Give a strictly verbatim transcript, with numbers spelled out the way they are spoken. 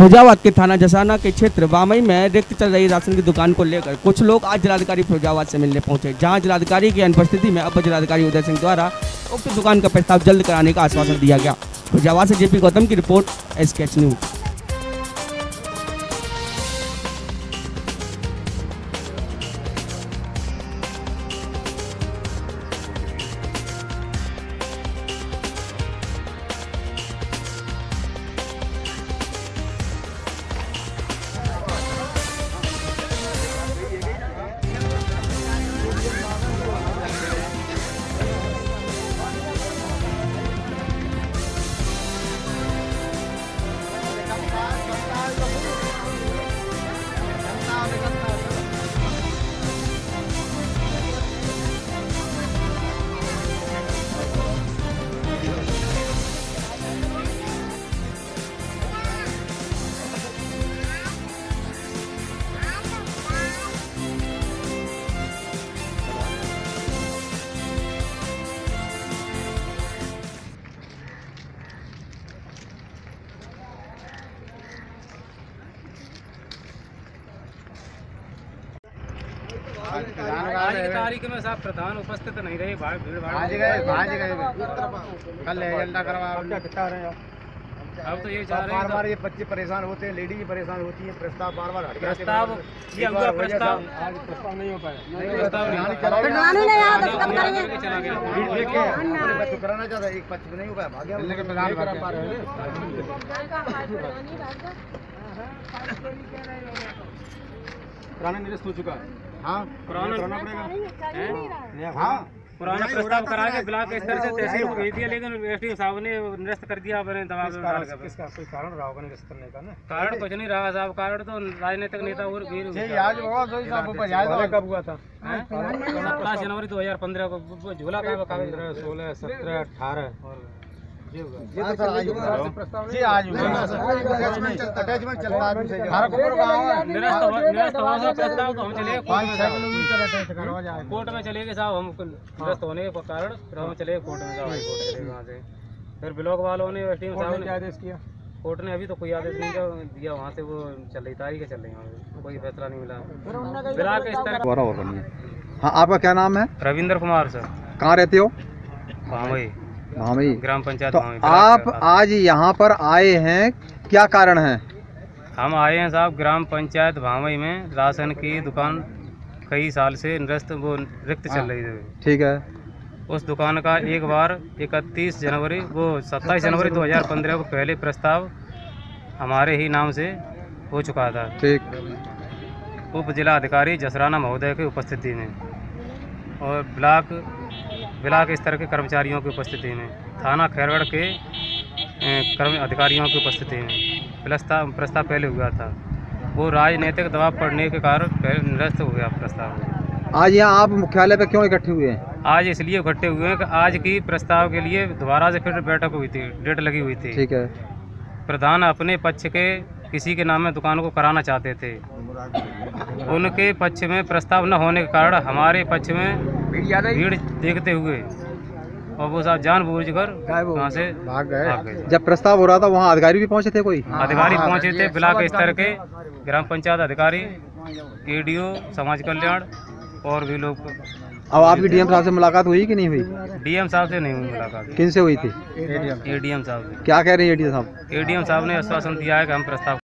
फिरोजाबाद के थाना जसाना के क्षेत्र वामई में रिक्त चल रही राशन की दुकान को लेकर कुछ लोग आज जिलाधिकारी फिरोजाबाद से मिलने पहुंचे, जहां जिलाधिकारी की अनुपस्थिति में अपर जिलाधिकारी उदय सिंह द्वारा उक्त दुकान का प्रस्ताव जल्द कराने का आश्वासन दिया गया। फिरोजाबाद से जेपी गौतम की रिपोर्ट, एसकेएच न्यूज। आज की तारीख में साहब प्रधान उपस्थित नहीं रहे, भीड़ भाड़ आज गए आज गए कल एजेंडा करवा क्या कितना रहे हैं। अब तो ये चाह रहे हैं, बार बार ये बच्चे परेशान होते हैं, लेडीज परेशान होती है, प्रस्ताव बार बार प्रस्ताव ये हुआ प्रस्ताव आज प्रस्ताव नहीं हो पाया, प्रस्ताव नहीं चला गया, भीड़ देख के बच्चों कराना चाहता है, एक पक्ष नहीं हो पाया, भाग गया के प्रधान करा पा रहे हैं। पुराना निरस्त हो चुका है। हाँ पुराना कराना पड़ेगा। हाँ पुराना प्रस्ताव करा के ब्लॉक स्तर से तहसील को भेज दिया, लेकिन एसडीओ साहब ने निरस्त कर दिया अपने दबाव। किसका कोई कारण रहा होगा निरस्त करने का ना? कारण कुछ नहीं रहा साहब, कारण तो राजनीतिक नेता और आज कब हुआ था? सत्रह जनवरी दो हजार पंद्रह को झूला का पंद्रह सोलह सत्रह अठारह और जी आज अटैचमेंट चलता है। प्रस्ताव तो हम चले कोर्ट में चलेंगे साहब, हम निरस्त होने के कारण फिर हम चले कोर्ट में साहब, कोर्ट वहाँ से फिर ब्लॉक वालों ने एसडीएम साहब ने आदेश किया। कोर्ट ने अभी तो कोई आदेश नहीं दिया, वहाँ से वो चल रही तारीख चल रही है, कोई फैसला नहीं मिला ब्लॉक स्तर। हाँ आपका क्या नाम है? रविंद्र कुमार सर। कहाँ रहते हो? भामई भामई ग्राम पंचायत। तो आप आज यहाँ पर आए हैं, क्या कारण है? हम आए हैं साहब, ग्राम पंचायत भामई में राशन की दुकान कई साल से निरस्त वो रिक्त चल रही थी। ठीक है। उस दुकान का एक बार इकतीस जनवरी वो सत्ताईस जनवरी दो हजार पंद्रह को पहले प्रस्ताव हमारे ही नाम से हो चुका था। ठीक। उप जिला अधिकारी जसराना महोदय की उपस्थिति में और ब्लॉक ब्लॉक स्तर के कर्मचारियों की उपस्थिति में, थाना खैरगढ़ के कर्म अधिकारियों की उपस्थिति में प्रस्ताव प्रस्ताव पहले हुआ था। वो राजनीतिक दबाव पड़ने के कारण निरस्त हो गया प्रस्ताव। आज यहाँ आप मुख्यालय पे क्यों इकट्ठे हुए हैं? आज इसलिए इकट्ठे हुए हैं कि आज की प्रस्ताव के लिए दोबारा से फिर बैठक हुई थी, डेट लगी हुई थी। ठीक है। प्रधान अपने पक्ष के किसी के नाम में दुकान को कराना चाहते थे, उनके पक्ष में प्रस्ताव न होने के कारण हमारे पक्ष में भीड़ देखते हुए और वो साहब जानबूझकर वहाँ से भाग गए। जब प्रस्ताव हो रहा था वहाँ अधिकारी भी पहुँचे थे? कोई अधिकारी पहुँचे थे, ब्लॉक स्तर के ग्राम पंचायत अधिकारी, एडीओ, समाज कल्याण और भी लोग। अब आपकी डीएम साहब से मुलाकात हुई कि नहीं हुई? डीएम साहब से नहीं हुई मुलाकात। किन से हुई थी? एडीएम साहब से। क्या कह रहे हैं एडीएम साहब? एडीएम साहब ने आश्वासन दिया है कि हम प्रस्ताव